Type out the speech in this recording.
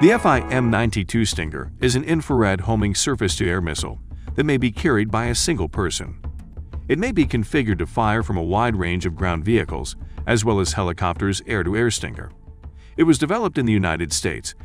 The FIM-92 Stinger is an infrared homing surface-to-air missile that may be carried by a single person. It may be configured to fire from a wide range of ground vehicles, as well as helicopters' air-to-air Stinger. It was developed in the United States